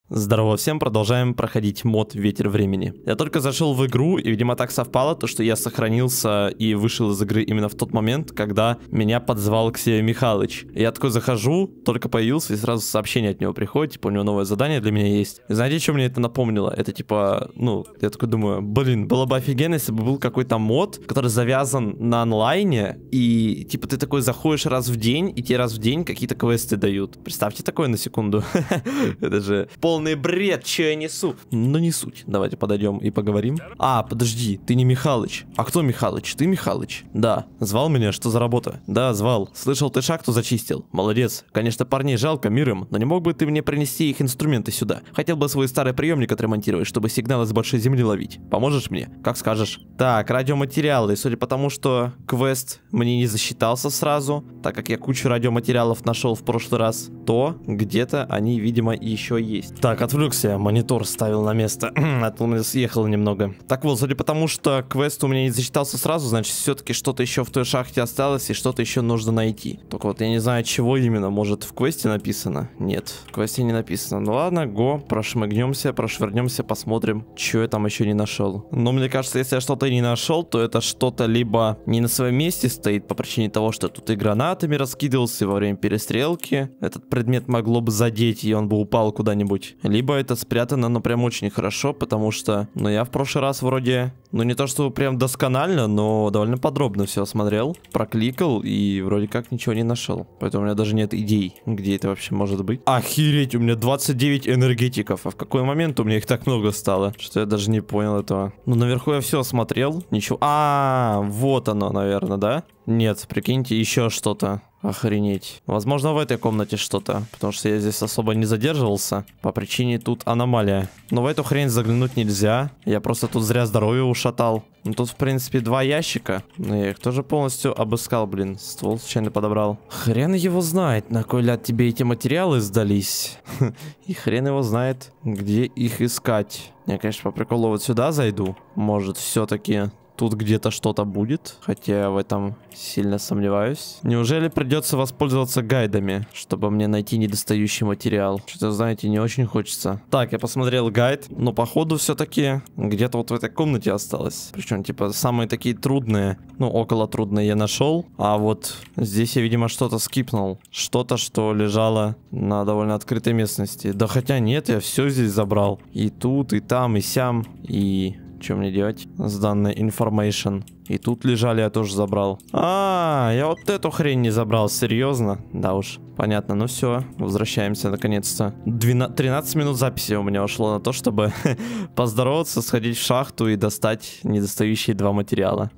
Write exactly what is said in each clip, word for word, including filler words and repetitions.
Здорово всем, продолжаем проходить мод «Ветер времени». Я только зашел в игру, и, видимо, так совпало, то, что я сохранился и вышел из игры именно в тот момент, когда меня подзвал к себе Михалыч. Я такой захожу, только появился, и сразу сообщение от него приходит, типа, у него новое задание для меня есть. И знаете, что мне это напомнило? Это типа, ну, я такой думаю, блин, было бы офигенно, если бы был какой-то мод, который завязан на онлайне, и, типа, ты такой заходишь раз в день, и тебе раз в день какие-то квесты дают. Представьте такое на секунду. Это же пол Полный бред, что я несу. Ну не суть. Давайте подойдем и поговорим. А, подожди, ты не Михалыч. А кто Михалыч? Ты Михалыч? Да. Звал меня? Что за работа? Да, звал. Слышал, ты шахту зачистил? Молодец. Конечно, парней жалко, мир им, но не мог бы ты мне принести их инструменты сюда? Хотел бы свой старый приемник отремонтировать, чтобы сигналы с большой земли ловить. Поможешь мне? Как скажешь. Так, радиоматериалы. Судя по тому, что квест мне не засчитался сразу, так как я кучу радиоматериалов нашел в прошлый раз, то где-то они, видимо, еще есть. Так, отвлекся, монитор ставил на место, а то у меня съехало немного. Так вот, судя по тому, что квест у меня не засчитался сразу, значит, все-таки что-то еще в той шахте осталось, и что-то еще нужно найти. Только вот я не знаю, чего именно, может, в квесте написано? Нет, в квесте не написано. Ну ладно, го, прошмыгнемся, прошвырнемся, посмотрим, что я там еще не нашел. Но мне кажется, если я что-то не нашел, то это что-то либо не на своем месте стоит, по причине того, что тут и гранатами раскидывался, и во время перестрелки этот предмет могло бы задеть, и он бы упал куда-нибудь. Либо это спрятано, но прям очень хорошо, потому что, ну, я в прошлый раз вроде, ну, не то что прям досконально, но довольно подробно все осмотрел, прокликал и вроде как ничего не нашел. Поэтому у меня даже нет идей, где это вообще может быть. Охереть, у меня двадцать девять энергетиков. А в какой момент у меня их так много стало? Что я даже не понял этого. Ну, наверху я все осмотрел, ничего. А, вот оно, наверное, да? Нет, прикиньте, еще что-то. Охренеть. Возможно, в этой комнате что-то, потому что я здесь особо не задерживался. По причине тут аномалия. Но в эту хрень заглянуть нельзя. Я просто тут зря здоровье ушатал. Ну, тут, в принципе, два ящика. Но я их тоже полностью обыскал, блин. Ствол случайно подобрал. Хрен его знает, на кой ляд тебе эти материалы сдались. И хрен его знает, где их искать. Я, конечно, по приколу вот сюда зайду. Может, все-таки... Тут где-то что-то будет, хотя я в этом сильно сомневаюсь. Неужели придется воспользоваться гайдами, чтобы мне найти недостающий материал? Что-то, знаете, не очень хочется. Так, я посмотрел гайд, но походу все-таки где-то вот в этой комнате осталось. Причем, типа, самые такие трудные, ну, около трудные я нашел. А вот здесь я, видимо, что-то скипнул. Что-то, что лежало на довольно открытой местности. Да хотя нет, я все здесь забрал. И тут, и там, и сям, и... Что мне делать с данной информейшн? И тут лежали, я тоже забрал. А, я вот эту хрень не забрал, серьезно? Да уж, понятно, ну все, возвращаемся наконец-то. тринадцать минут записи у меня ушло на то, чтобы поздороваться, сходить в шахту и достать недостающие два материала.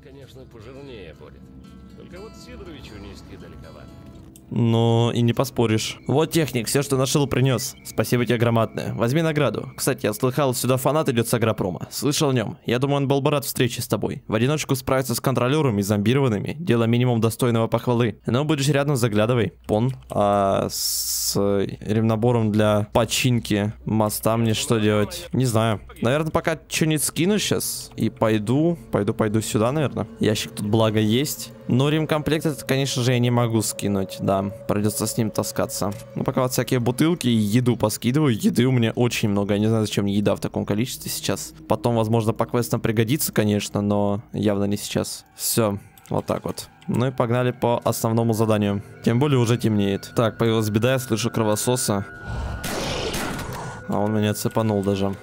Ну, и не поспоришь. Вот техник, все, что нашел, принес. Спасибо тебе громадное. Возьми награду. Кстати, я слыхал, сюда фанат идет с агропрома. Слышал о нем. Я думаю, он был бы рад встрече с тобой. В одиночку справиться с контролерами и зомбированными. Дело минимум достойного похвалы. Но будешь рядом, заглядывай. Пон. А с ремнабором для починки моста мне что делать? Не знаю. Наверное, пока что-нибудь скину сейчас. И пойду, пойду, пойду сюда, наверное. Ящик тут благо есть. Но ремкомплект этот, конечно же, я не могу скинуть, да, придется с ним таскаться. Ну, пока вот всякие бутылки и еду поскидываю, еды у меня очень много, я не знаю, зачем мне еда в таком количестве сейчас. Потом, возможно, по квестам пригодится, конечно, но явно не сейчас. Все, вот так вот. Ну и погнали по основному заданию. Тем более уже темнеет. Так, появилась беда, я слышу кровососа. А он меня цепанул даже.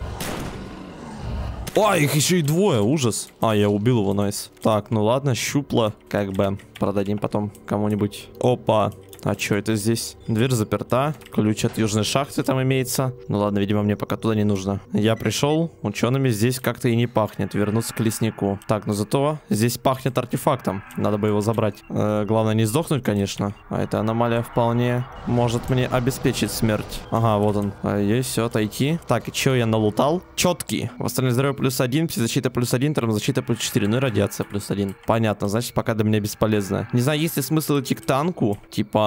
А, их еще и двое, ужас. А, я убил его, найс. Так, ну ладно, щупло, как бы. Продадим потом кому-нибудь. Опа. А что это здесь? Дверь заперта. Ключ от южной шахты там имеется. Ну ладно, видимо, мне пока туда не нужно. Я пришел. Учеными здесь как-то и не пахнет. Вернуться к леснику. Так, но зато здесь пахнет артефактом. Надо бы его забрать. Э, главное не сдохнуть, конечно. А эта аномалия вполне может мне обеспечить смерть. Ага, вот он. А, есть, все, отойти. Так, и что я налутал? Четкий. Восстановление здоровья плюс один, психозащита плюс один, термозащита плюс четыре. Ну и радиация плюс один. Понятно, значит, пока для меня бесполезно. Не знаю, есть ли смысл идти к танку. Типа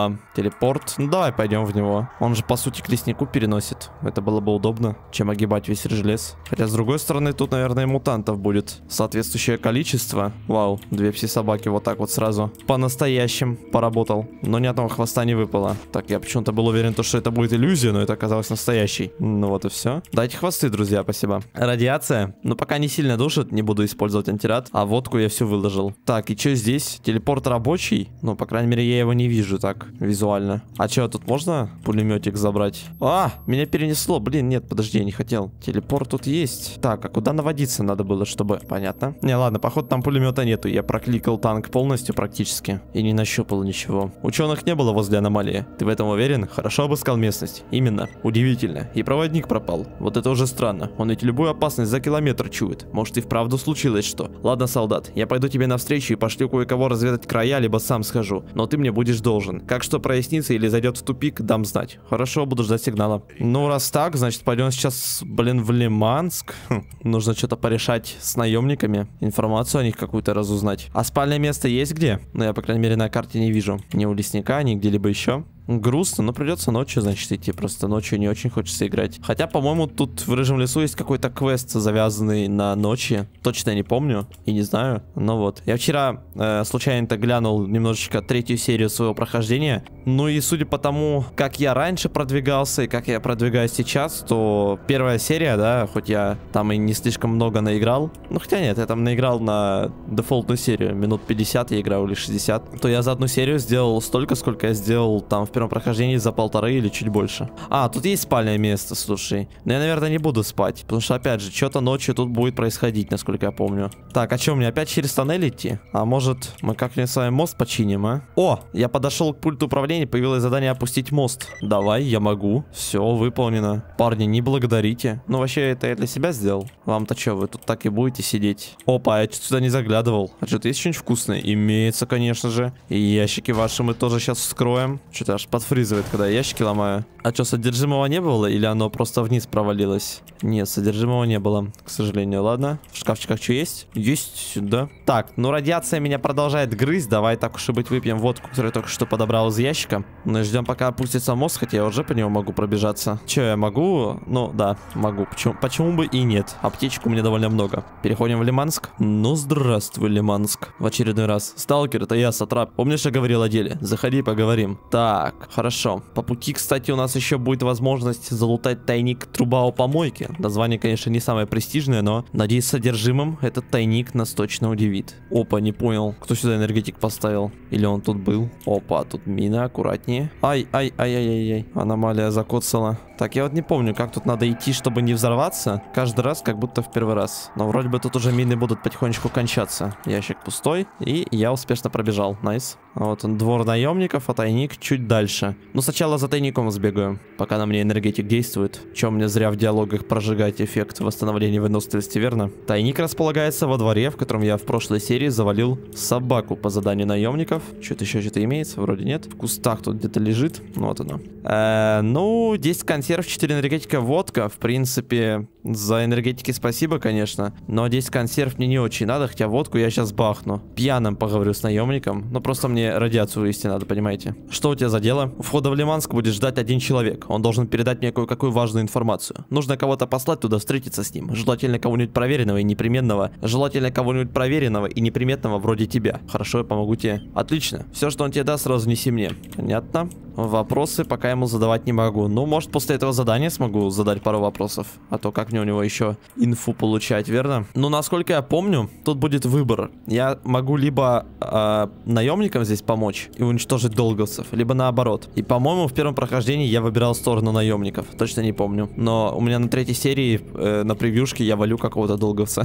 Опа, телепорт. Ну давай пойдем в него. Он же по сути к леснику переносит. Это было бы удобно, чем огибать весь желез. Хотя с другой стороны тут, наверное, мутантов будет соответствующее количество. Вау, две пси-собаки вот так вот сразу. По-настоящим поработал. Но ни одного хвоста не выпало. Так, я почему-то был уверен, что это будет иллюзия, но это оказалось настоящий. Ну вот и все. Дайте хвосты, друзья, спасибо. Радиация. Ну пока не сильно душит, не буду использовать антирад. А водку я всю выложил. Так, и что здесь? Телепорт рабочий? Ну, по крайней мере, я его не вижу так визуально. А что, тут можно пулеметик забрать? А, меня перенесло. Блин, нет, подожди, я не хотел. Телепорт тут есть. Так, а куда наводиться надо было, чтобы... Понятно. Не, ладно, походу там пулемета нету. Я прокликал танк полностью практически. И не нащупал ничего. Ученых не было возле аномалии. Ты в этом уверен? Хорошо обыскал местность. Именно. Удивительно. И проводник пропал. Вот это уже странно. Он ведь любую опасность за километр чует. Может и вправду случилось что. Ладно, солдат, я пойду тебе навстречу и пошлю кое-кого разведать края, либо сам схожу. Но ты мне будешь должен. Как что прояснится или зайдет в тупик, дам знать. Хорошо, буду ждать сигнала. Ну, раз так, значит, пойдем сейчас, блин, в Лиманск. Хм, нужно что-то порешать с наемниками. Информацию о них какую-то разузнать. А спальное место есть где? Ну, я, по крайней мере, на карте не вижу. Ни у лесника, ни где-либо еще. Грустно, но придется ночью, значит, идти. Просто ночью не очень хочется играть. Хотя, по-моему, тут в Рыжем лесу есть какой-то квест, завязанный на ночи. Точно не помню и не знаю. Но вот. Я вчера э, случайно-то глянул немножечко третью серию своего прохождения. Ну и судя по тому, как я раньше продвигался и как я продвигаюсь сейчас, то первая серия, да, хоть я там и не слишком много наиграл. Ну хотя нет, я там наиграл на дефолтную серию. Минут пятьдесят я играл или шестьдесят. То я за одну серию сделал столько, сколько я сделал там в первом прохождении за полторы или чуть больше. А, тут есть спальное место, слушай. Но я, наверное, не буду спать. Потому что, опять же, что-то ночью тут будет происходить, насколько я помню. Так, а что, мне опять через тоннель идти? А может, мы как-нибудь с вами мост починим, а? О, я подошел к пульту управления, появилось задание опустить мост. Давай, я могу. Все, выполнено. Парни, не благодарите. Ну, вообще, это я для себя сделал. Вам-то что, вы тут так и будете сидеть? Опа, я что-то сюда не заглядывал. А что-то есть что-нибудь вкусное? Имеется, конечно же. И ящики ваши мы тоже сейчас вскроем. Что-то аж подфризывает, когда я ящики ломаю. А что, содержимого не было? Или оно просто вниз провалилось? Нет, содержимого не было, к сожалению. Ладно, в шкафчиках что есть? Есть сюда. Так, ну радиация меня продолжает грызть. Давай так уж и быть выпьем водку, которую я только что подобрал из ящика. Ну и ждем, пока опустится мост, хотя я уже по нему могу пробежаться. Че, я могу? Ну, да, могу. Почему, почему бы и нет? Аптечек у меня довольно много. Переходим в Лиманск. Ну, здравствуй, Лиманск. В очередной раз. Сталкер, это я, Сатрап. Помнишь, я говорил о деле? Заходи, поговорим. Так, хорошо. По пути, кстати, у нас еще будет возможность залутать тайник труба у помойки. Название, конечно, не самое престижное, но, надеюсь, содержимым этот тайник нас точно удивит. Опа, не понял. Кто сюда энергетик поставил? Или он тут был? Опа, тут мина, аккуратнее. Ай, ай, ай, ай, ай, ай. Аномалия закоцала. Так, я вот не помню, как тут надо идти, чтобы не взорваться. Каждый раз, как будто в первый раз. Но вроде бы тут уже мины будут потихонечку кончаться. Ящик пустой, и я успешно пробежал. Найс. Вот он, двор наемников, а тайник чуть дальше. Ну, сначала за тайником сбегаю, пока на мне энергетик действует. Чем мне зря в диалогах прожигать эффект восстановления выносливости, верно? Тайник располагается во дворе, в котором я в прошлой серии завалил собаку по заданию наемников. Что-то еще что-то имеется? Вроде нет. В кустах тут где-то лежит. Вот оно. Э, ну, десять консерв, четыре энергетика, водка. В принципе, за энергетики спасибо, конечно. Но десять консерв мне не очень надо, хотя водку я сейчас бахну. Пьяным поговорю с наемником. Но просто мне радиацию вывести надо, понимаете? Что у тебя за дело? У входа в Лиманск будет ждать один человек. Он должен передать мне кое-какую важную информацию. Нужно кого-то послать туда, встретиться с ним. Желательно кого-нибудь проверенного и непременного. Желательно кого-нибудь проверенного и неприметного вроде тебя. Хорошо, я помогу тебе. Отлично. Все, что он тебе даст, сразу неси мне. Понятно. Вопросы пока ему задавать не могу. Ну, может, после этого задания смогу задать пару вопросов. А то как мне у него еще инфу получать, верно? Ну, насколько я помню, тут будет выбор. Я могу либо э, наемникам здесь помочь и уничтожить долговцев, либо наоборот. И, по-моему, в первом прохождении я выбирал сторону наемников. Точно не помню. Но у меня на третьей серии э, на превьюшке я валю какого-то долговца.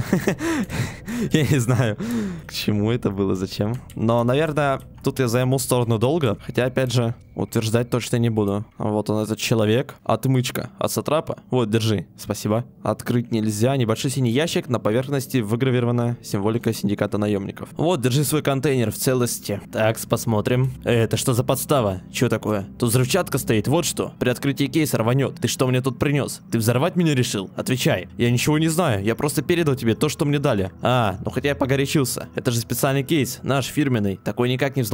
Я не знаю, к чему это было, зачем. Но, наверное, тут я займу сторону долга. Хотя, опять же, утверждать точно не буду. Вот он, этот человек. Отмычка от Сатрапа. Вот, держи. Спасибо. Открыть нельзя. Небольшой синий ящик. На поверхности выгравирована символика синдиката наемников. Вот, держи свой контейнер в целости. Так, посмотрим. Это что за подстава? Что такое? Тут взрывчатка стоит, вот что. При открытии кейса рванет. Ты что мне тут принес? Ты взорвать меня решил? Отвечай. Я ничего не знаю. Я просто передал тебе то, что мне дали. А, ну хотя я погорячился. Это же специальный кейс. Наш, фирменный. Такой никак не взломать.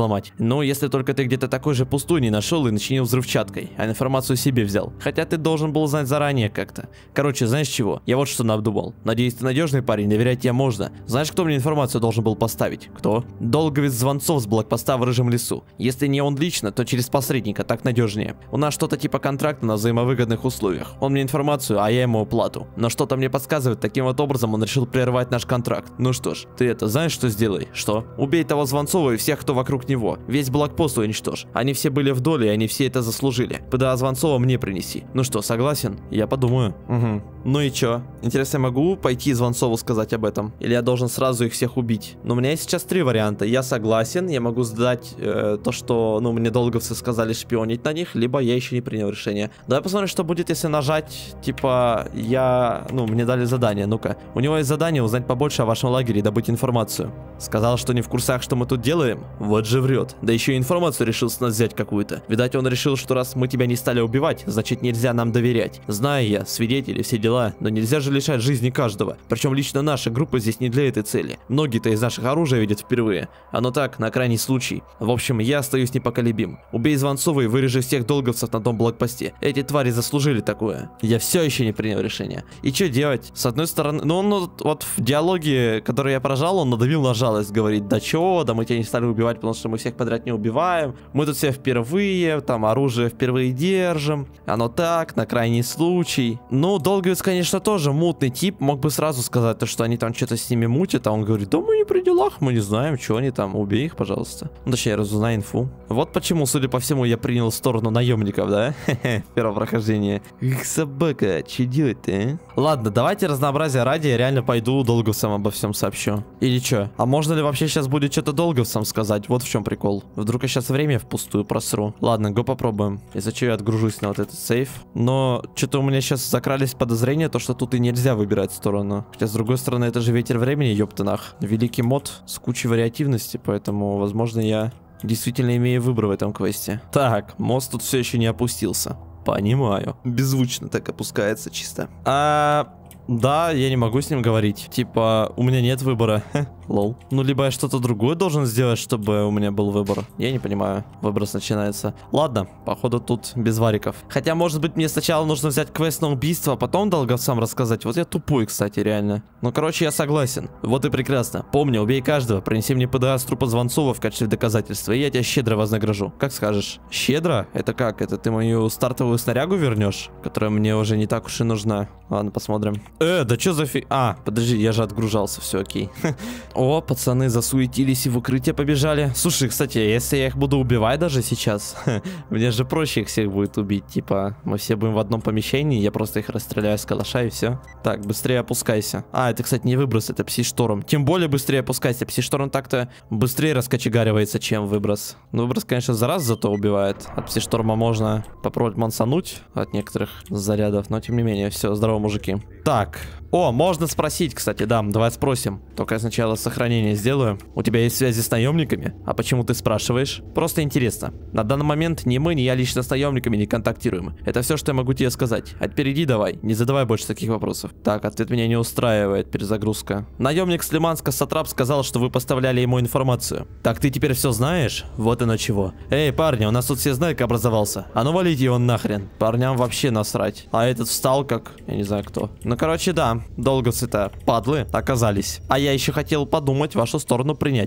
взломать. Ну, если только ты где-то такой же пустой не нашел и начинил взрывчаткой, а информацию себе взял. Хотя ты должен был знать заранее как-то. Короче, знаешь чего? Я вот что надумал. Надеюсь, ты надежный парень, доверять тебе можно. Знаешь, кто мне информацию должен был поставить? Кто? Долговец Звонцов с блокпоста в Рыжем лесу. Если не он лично, то через посредника, так надежнее. У нас что-то типа контракта на взаимовыгодных условиях. Он мне информацию, а я ему плату. Но что-то мне подсказывает, таким вот образом он решил прервать наш контракт. Ну что ж, ты это знаешь, что сделай? Что? Убей того Звонцова и всех, кто вокруг него. Весь блокпост уничтожь. Они все были в доле, и они все это заслужили. ПДА Звонцова мне принеси. Ну что, согласен? Я подумаю. Угу. Ну и чё? Интересно, я могу пойти Звонцову сказать об этом? Или я должен сразу их всех убить? Ну, у меня есть сейчас три варианта. Я согласен, я могу сдать э, то, что, ну, мне долговцы сказали шпионить на них, либо я еще не принял решение. Давай посмотрим, что будет, если нажать, типа, я, ну, мне дали задание. Ну-ка, у него есть задание узнать побольше о вашем лагере и добыть информацию. Сказал, что не в курсах, что мы тут делаем? Вот же врет. Да еще и информацию решил с нас взять какую-то. Видать, он решил, что раз мы тебя не стали убивать, значит нельзя нам доверять. Знаю я, свидетели, все дела, но нельзя же лишать жизни каждого. Причем лично наша группа здесь не для этой цели. Многие-то из наших оружия видят впервые. Оно так, на крайний случай. В общем, я остаюсь непоколебим. Убей Звонцова и вырежи всех долговцев на том блокпосте. Эти твари заслужили такое. Я все еще не принял решение. И что делать? С одной стороны, ну он вот, вот в диалоге, который я прожал, он надавил на жалость, говорит, да чё, да мы тебя не стали убивать, потому что мы всех подряд не убиваем. Мы тут все впервые, там оружие впервые держим. Оно так, на крайний случай. Ну, Долговец, конечно, тоже мутный тип. Мог бы сразу сказать, то, что они там что-то с ними мутят, а он говорит, да мы не при делах, мы не знаем, что они там, убей их, пожалуйста. Ну, точнее, разузнай инфу. Вот почему, судя по всему, я принял сторону наемников, да? Хе-хе, первое прохождение. Эх, собака, что делать-то, а? Ладно, давайте разнообразие ради, я реально пойду долговцам обо всем сообщу. Или что? А можно ли вообще сейчас будет что-то долговцам сказать? Вот в чем прикол. Вдруг я сейчас время впустую просру. Ладно, го попробуем. Из-за чего я отгружусь на вот этот сейф. Но что-то у меня сейчас закрались подозрения, то что тут и нельзя выбирать сторону. Хотя, с другой стороны, это же ветер времени, ёптанах. Великий мод с кучей вариативности, поэтому, возможно, я действительно имею выбор в этом квесте. Так, мост тут все еще не опустился. Понимаю. Беззвучно так опускается чисто. А... Да, я не могу с ним говорить. Типа, у меня нет выбора. Лол. Ну, либо я что-то другое должен сделать, чтобы у меня был выбор. Я не понимаю. Выброс начинается. Ладно, походу тут без вариков. Хотя, может быть, мне сначала нужно взять квест на убийство, а потом долговцам рассказать. Вот я тупой, кстати, реально. Ну, короче, я согласен. Вот и прекрасно. Помни, убей каждого. Принеси мне ПДА с трупа Звонцова в качестве доказательства, и я тебя щедро вознагражу. Как скажешь. Щедро? Это как? Это ты мою стартовую снарягу вернешь? Которая мне уже не так уж и нужна. Ладно, посмотрим. Э, да что за фи... А, подожди, я же отгружался, все окей. О, пацаны засуетились и в укрытие побежали. Слушай, кстати, если я их буду убивать даже сейчас, мне же проще их всех будет убить. Типа, мы все будем в одном помещении, я просто их расстреляю с калаша и все. Так, быстрее опускайся. А, это, кстати, не выброс, это пси-шторм. Тем более быстрее опускайся. Пси-шторм так-то быстрее раскочегаривается, чем выброс. Ну, выброс, конечно, за раз зато убивает. От пси-шторма можно попробовать мансануть от некоторых зарядов, но тем не менее, все, здорово, мужики. Так. О, можно спросить, кстати, да, давай спросим. Только я сначала сохранение сделаю. У тебя есть связи с наемниками? А почему ты спрашиваешь? Просто интересно. На данный момент ни мы, ни я лично с наемниками не контактируем. Это все, что я могу тебе сказать. А теперь иди давай, не задавай больше таких вопросов. Так, ответ меня не устраивает, перезагрузка. Наемник с Лиманска Сатрап сказал, что вы поставляли ему информацию. Так ты теперь все знаешь? Вот оно чего. Эй, парни, у нас тут все знают, как образовался. А ну валите его нахрен. Парням вообще насрать. А этот встал как... Я не знаю кто. Ну, короче, да. Долговцы-то падлы оказались. А я еще хотел подумать, вашу сторону принять.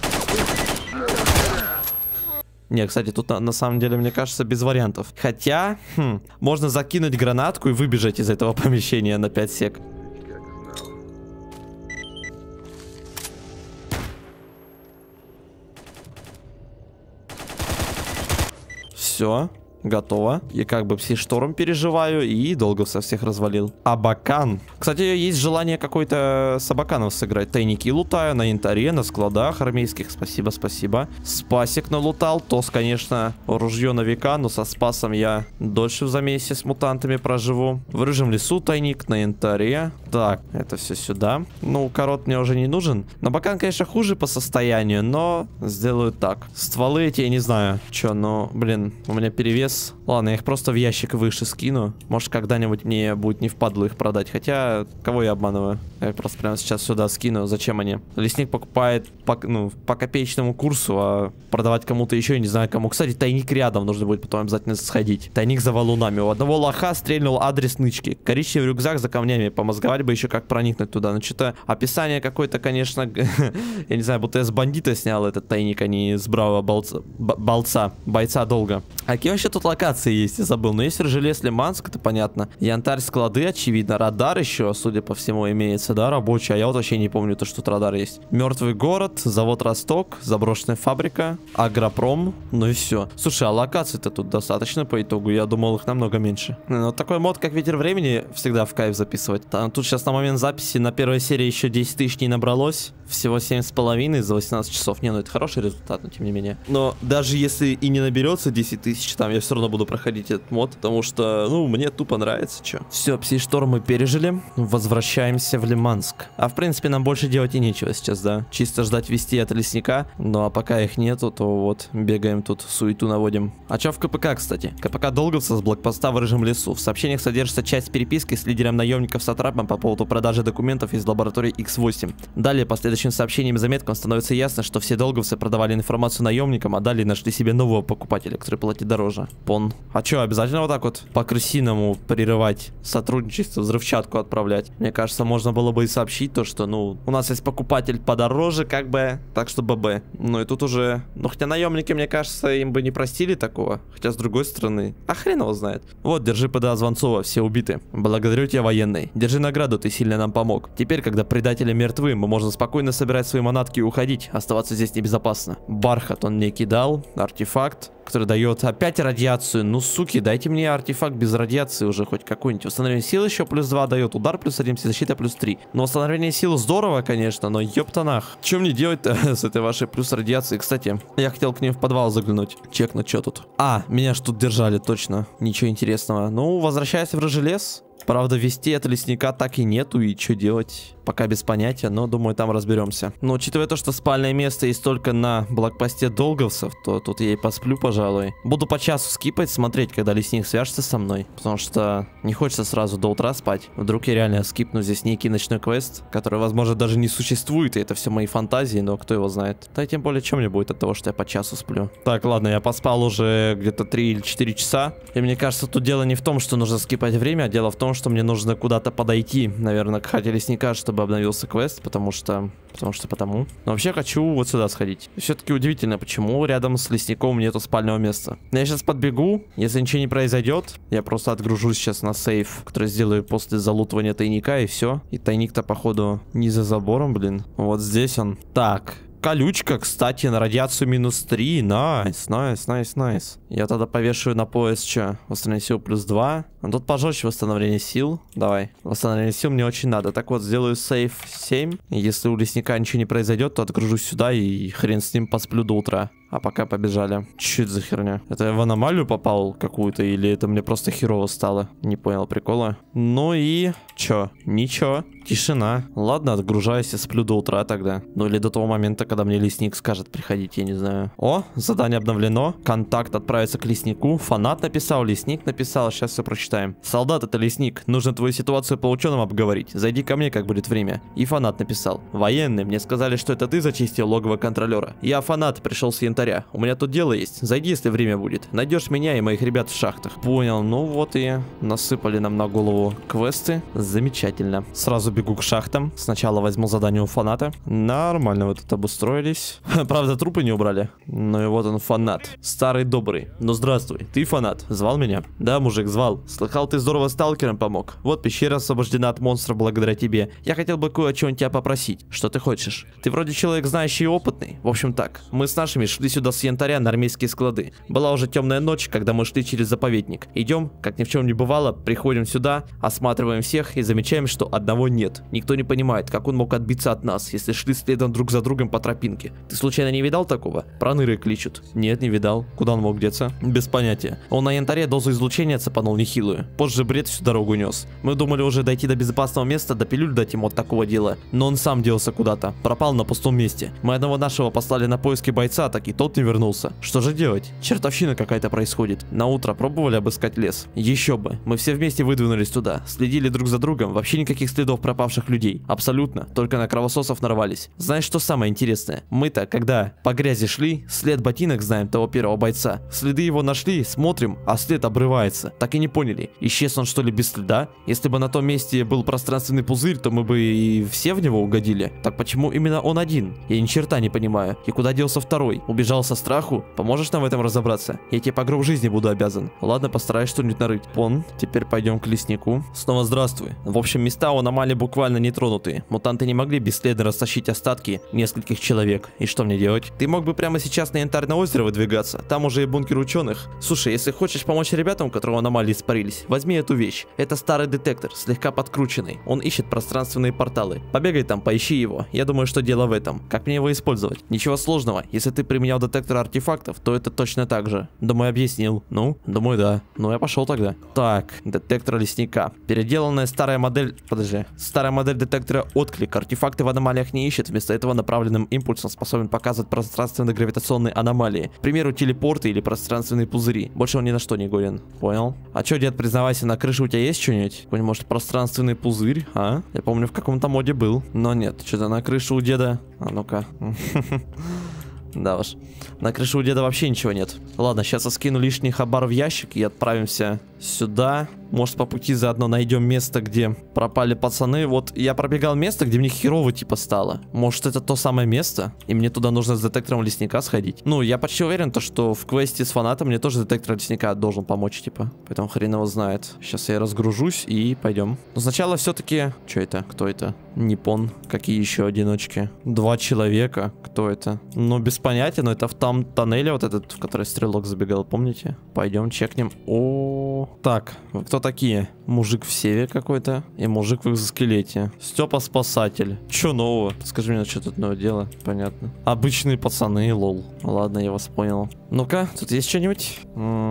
Не, кстати, тут на, на самом деле, мне кажется, без вариантов. Хотя, хм, можно закинуть гранатку и выбежать из этого помещения на пять сек. Все. Готово. Я как бы пси-шторм переживаю и долго со всех развалил. Абакан. Кстати, есть желание какой-то с Абаканом сыграть. Тайники лутаю на янтаре, на складах армейских. Спасибо, спасибо. Спасик налутал. Тос, конечно, ружье на века, но со спасом я дольше в замесе с мутантами проживу. В Рыжем лесу тайник на янтаре. Так, это все сюда. Ну, корот мне уже не нужен. Набокан, конечно, хуже по состоянию, но сделаю так. Стволы эти, я не знаю, что, но, блин, у меня перевес. Ладно, я их просто в ящик выше скину. Может, когда-нибудь мне будет не впадло их продать. Хотя, кого я обманываю? Я просто прямо сейчас сюда скину. Зачем они? Лесник покупает по, ну, по копеечному курсу, а продавать кому-то еще, я не знаю кому. Кстати, тайник рядом, нужно будет потом обязательно сходить. Тайник за валунами. У одного лоха стрельнул адрес нычки. Коричневый рюкзак за камнями. Помозговать бы еще, как проникнуть туда. Ну, что-то описание какое-то, конечно, я не знаю, будто я с бандита снял этот тайник, а не с бравого болца, болца, бойца долго. А какие вообще тут локации есть, я забыл. Но есть Ржелес, Лиманск, это понятно. Янтарь, склады, очевидно. Радар еще, судя по всему, имеется, да, рабочий. А я вот вообще не помню, то, что тут радар есть. Мертвый город, завод Росток, заброшенная фабрика, агропром, ну и все. Слушай, а локаций-то тут достаточно по итогу. Я думал, их намного меньше. Но такой мод, как Ветер времени, всегда в кайф записывать. Там, тут сейчас на момент записи на первой серии еще десять тысяч не набралось. Всего семь с половиной за восемнадцать часов. Не, ну это хороший результат, но тем не менее. Но даже если и не наберется десять тысяч, там я все равно буду проходить этот мод, потому что, ну, мне тупо нравится, что. Все, пси-шторм мы пережили. Возвращаемся в Лиманск. А в принципе нам больше делать и нечего сейчас, да. Чисто ждать вести от лесника. Ну а пока их нету, то вот бегаем тут, суету наводим. А что в КПК, кстати? КПК Долговца с блокпоста в Рыжем лесу. В сообщениях содержится часть переписки с лидером наемников Сатрапом по поводу продажи документов из лаборатории икс восемь. Далее, по следующим сообщениям и заметкам становится ясно, что все долговцы продавали информацию наемникам, а далее нашли себе нового покупателя, который платит дороже. Пон. А что, обязательно вот так вот по-крысиному прерывать сотрудничество, взрывчатку отправлять? Мне кажется, можно было бы и сообщить то, что, ну, у нас есть покупатель подороже, как бы, так что ББ. Ну и тут уже, ну хотя наемники, мне кажется, им бы не простили такого. Хотя с другой стороны, а хрен его знает. Вот, держи ПДА Звонцова, все убиты. Благодарю тебя, военный. Держи награду, ты сильно нам помог. Теперь, когда предатели мертвы, мы можем спокойно собирать свои манатки и уходить. Оставаться здесь небезопасно. Бархат он мне кидал, артефакт, который дает опять радиацию. Ну, суки, дайте мне артефакт без радиации уже хоть какой-нибудь. Восстановление силы еще плюс два дает, удар плюс один, защита плюс три. Но восстановление силы здорово, конечно, но ёптанах. Что мне делать-то с этой вашей плюс радиацией? Кстати, я хотел к ним в подвал заглянуть, чекнуть, что тут. А, меня ж тут держали, точно. Ничего интересного. Ну, возвращаясь в Рыжий лес. Правда, вести от лесника так и нету, и что делать? Пока без понятия, но думаю, там разберемся. Но учитывая то, что спальное место есть только на блокпосте долговцев, то тут я и посплю, пожалуй. Буду по часу скипать, смотреть, когда лесник свяжется со мной. Потому что не хочется сразу до утра спать. Вдруг я реально скипну здесь некий ночной квест, который, возможно, даже не существует, и это все мои фантазии, но кто его знает. Да и тем более, что мне будет от того, что я по часу сплю. Так, ладно, я поспал уже где-то три или четыре часа. И мне кажется, тут дело не в том, что нужно скипать время, а дело в том, что мне нужно куда-то подойти, наверное, к хате лесника, чтобы обновился квест, потому что... Потому что потому. Но вообще хочу вот сюда сходить. Все-таки удивительно, почему рядом с лесником нету спального места. Я сейчас подбегу, если ничего не произойдет, я просто отгружусь сейчас на сейф, который сделаю после залутывания тайника, и все. И тайник-то, походу, не за забором, блин. Вот здесь он. Так. Колючка, кстати, на радиацию минус три. Найс, найс, найс, найс. Я тогда повешаю на пояс, что? Восстановление сил плюс два. А тут пожестче восстановление сил. Давай. Восстановление сил мне очень надо. Так вот, сделаю сейф семь. Если у лесника ничего не произойдет, то отгружусь сюда и хрен с ним посплю до утра. А пока побежали. Че это за херня? Это я в аномалию попал какую-то или это мне просто херово стало? Не понял прикола. Ну и... Чё? Ничего. Тишина. Ладно, отгружаюсь и сплю до утра тогда. Ну или до того момента, когда мне лесник скажет приходить, я не знаю. О, задание обновлено. Контакт отправится к леснику. Фанат написал, лесник написал. Сейчас все прочитаем. Солдат, это лесник. Нужно твою ситуацию по ученым обговорить. Зайди ко мне, как будет время. И фанат написал. Военный, мне сказали, что это ты зачистил логово контролера. Я фанат, пришел с янтаря. У меня тут дело есть. Зайди, если время будет. Найдешь меня и моих ребят в шахтах. Понял. Ну вот и насыпали нам на голову квесты. Замечательно. Сразу бегу к шахтам. Сначала возьму задание у фаната. Нормально вы тут обустроились. Правда, трупы не убрали. Ну и вот он, фанат. Старый добрый. Ну здравствуй. Ты фанат. Звал меня? Да, мужик, звал. Слыхал, ты здорово сталкерам помог. Вот пещера освобождена от монстров благодаря тебе. Я хотел бы кое о чем тебя попросить. Что ты хочешь? Ты вроде человек знающий и опытный. В общем так. Мы с нашими шли сюда с янтаря на армейские склады. Была уже темная ночь, когда мы шли через заповедник. Идем, как ни в чем не бывало, приходим сюда, осматриваем всех и замечаем, что одного нет. Никто не понимает, как он мог отбиться от нас, если шли следом друг за другом по тропинке. Ты случайно не видал такого? Проныры кличут. Нет, не видал. Куда он мог деться? Без понятия. Он на янтаре дозу излучения цепанул нехилую. Позже бред всю дорогу нес. Мы думали уже дойти до безопасного места, до пилюль дать ему от такого дела. Но он сам делся куда-то. Пропал на пустом месте. Мы одного нашего послали на поиски бойца, так и тот не вернулся. Что же делать? Чертовщина какая-то происходит. На утро пробовали обыскать лес? Еще бы. Мы все вместе выдвинулись туда. Следили друг за другом. Вообще никаких следов пропавших людей. Абсолютно. Только на кровососов нарвались. Знаешь, что самое интересное? Мы-то, когда по грязи шли, след ботинок знаем того первого бойца. Следы его нашли, смотрим, а след обрывается. Так и не поняли, исчез он что ли без следа? Если бы на том месте был пространственный пузырь, то мы бы и все в него угодили. Так почему именно он один? Я ни черта не понимаю. И куда делся второй? Убежал со страху? Поможешь нам в этом разобраться? Я тебе по гроб жизни буду обязан. Ладно, постараюсь что-нибудь нарыть. Пон, теперь пойдем к леснику. Снова здравствуй. В общем, места у аномалии буквально нетронутые. Мутанты не могли бесследно растащить остатки нескольких человек. И что мне делать? Ты мог бы прямо сейчас на Янтарное озеро выдвигаться. Там уже и бункер ученых. Слушай, если хочешь помочь ребятам, которые в аномалии испарились, возьми эту вещь. Это старый детектор, слегка подкрученный. Он ищет пространственные порталы. Побегай там, поищи его. Я думаю, что дело в этом. Как мне его использовать? Ничего сложного. Если ты применял детектор артефактов, то это точно так же. Думаю, объяснил. Ну, думаю, да. Ну, я пошел тогда. Так, детектор лесника. Переделанная старая модель... Подожди. Старая модель детектора отклик. Артефакты в аномалиях не ищет. Вместо этого направленным импульсом способен показывать пространственные гравитационные аномалии. К примеру, телепорты или пространственные пузыри. Больше он ни на что не годен. Понял? А чё, дед, признавайся, на крыше у тебя есть что-нибудь? Какой-нибудь, может, пространственный пузырь, а? Я помню, в каком-то моде был. Но нет, что-то на крыше у деда... А ну-ка. Да уж. На крыше у деда вообще ничего нет. Ладно, сейчас я скину лишний хабар в ящик и отправимся сюда. Может, по пути заодно найдем место, где пропали пацаны. Вот я пробегал место, где мне херово типа стало. Может, это то самое место? И мне туда нужно с детектором лесника сходить. Ну, я почти уверен, то, что в квесте с фанатом мне тоже детектор лесника должен помочь, типа. Поэтому хрен его знает. Сейчас я разгружусь и пойдем. Но сначала все-таки... Что это? Кто это? Ниппон. Какие еще одиночки? Два человека. Кто это? Ну, без понятия, но это в там тоннеле вот этот, в который стрелок забегал, помните? Пойдем чекнем. О, так, кто такие? Мужик в севе какой-то и мужик в экзоскелете. Степа спасатель. Че нового? Скажи мне, что тут новое дело? Понятно. Обычные пацаны, лол. Ладно, я вас понял. Ну-ка, тут есть что-нибудь?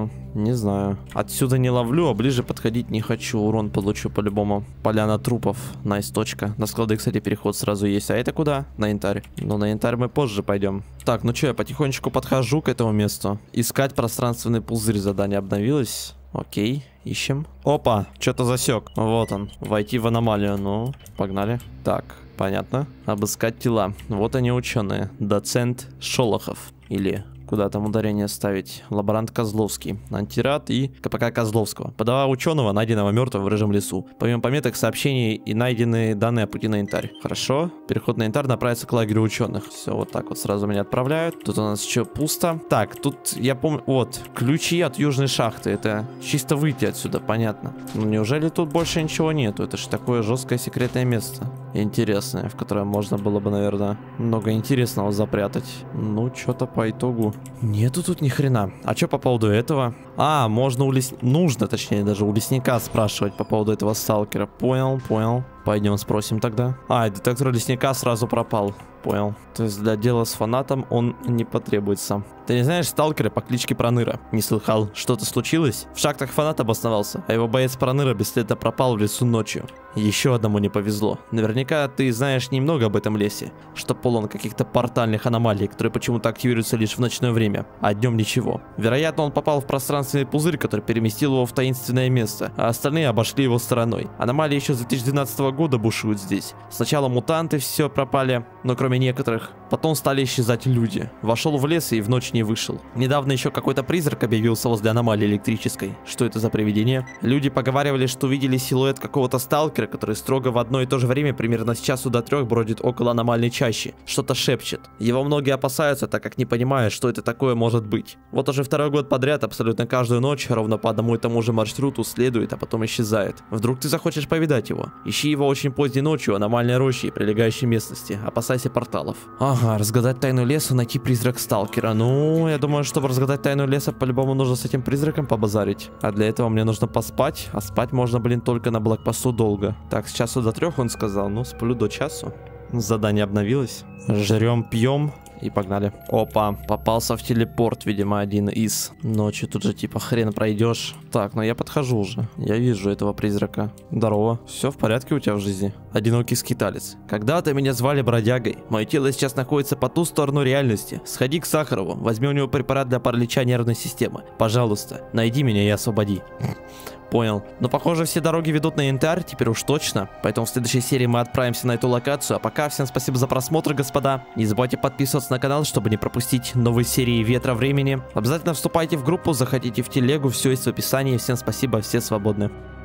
Не знаю. Отсюда не ловлю, а ближе подходить не хочу. Урон получу по-любому. Поляна трупов. Найс, точка. На склады, кстати, переход сразу есть. А это куда? На янтарь. Но на янтарь мы позже пойдем. Так, ну что, я потихонечку подхожу к этому месту. Искать пространственный пузырь. Задание обновилось. Окей, ищем. Опа, что-то засек. Вот он. Войти в аномалию. Ну, погнали. Так, понятно. Обыскать тела. Вот они, ученые. Доцент Шолохов. Или... Куда там ударение ставить? Лаборант Козловский. Антирад и КПК Козловского. По два ученого, найденного мертвым в рыжем лесу. Помимо пометок, сообщений и найденные данные о пути на янтарь. Хорошо. Переход на янтарь направится к лагерю ученых. Все, вот так вот сразу меня отправляют. Тут у нас что, пусто? Так, тут я помню... Вот, ключи от южной шахты. Это чисто выйти отсюда, понятно. Ну, неужели тут больше ничего нету? Это же такое жесткое секретное место. Интересное, в которое можно было бы, наверное, много интересного запрятать. Ну, что-то по итогу... Нету тут ни хрена. А что по поводу этого? А, можно у лес... Нужно, точнее, даже у лесника спрашивать по поводу этого сталкера. Понял, понял. Пойдем спросим тогда. А, детектор лесника сразу пропал. Понял. То есть для дела с фанатом он не потребуется. Ты не знаешь сталкера по кличке Проныра? Не слыхал? Что-то случилось? В шахтах фанат обосновался, а его боец Проныра бесследно пропал в лесу ночью. Еще одному не повезло. Наверняка ты знаешь немного об этом лесе, что полон каких-то портальных аномалий, которые почему-то активируются лишь в ночное время, а днем ничего. Вероятно, он попал в пространственный пузырь, который переместил его в таинственное место, а остальные обошли его стороной. Аномалии еще с две тысячи двенадцатого года бушуют здесь. Сначала мутанты все пропали, но кроме некоторых. Потом стали исчезать люди. Вошел в лес и в ночь не вышел. Недавно еще какой-то призрак объявился возле аномалии электрической. Что это за привидение? Люди поговаривали, что видели силуэт какого-то сталкера, который строго в одно и то же время, примерно с часу до трех, бродит около аномальной чащи. Что-то шепчет. Его многие опасаются, так как не понимают, что это такое может быть. Вот уже второй год подряд абсолютно каждый каждую ночь ровно по одному и тому же маршруту следует, а потом исчезает. Вдруг ты захочешь повидать его? Ищи его очень поздней ночью, аномальной роще и прилегающей местности. Опасайся порталов. Ага, разгадать тайну леса, найти призрак сталкера. Ну, я думаю, чтобы разгадать тайну леса, по-любому нужно с этим призраком побазарить. А для этого мне нужно поспать. А спать можно, блин, только на блокпосту долго. Так, с часу до трех он сказал. Ну, сплю до часу. Задание обновилось. Жрем, пьем. И погнали. Опа, попался в телепорт, видимо, один из. Ночью тут же типа хрен пройдешь. Так, ну я подхожу уже. Я вижу этого призрака. Здорово. Все в порядке у тебя в жизни? Одинокий скиталец. Когда-то меня звали бродягой. Мое тело сейчас находится по ту сторону реальности. Сходи к Сахарову. Возьми у него препарат для паралича нервной системы. Пожалуйста, найди меня и освободи. Понял. Но похоже, все дороги ведут на Янтарь, теперь уж точно. Поэтому в следующей серии мы отправимся на эту локацию. А пока всем спасибо за просмотр, господа. Не забывайте подписываться на канал, чтобы не пропустить новые серии Ветра Времени. Обязательно вступайте в группу, заходите в телегу, все есть в описании. Всем спасибо, все свободны.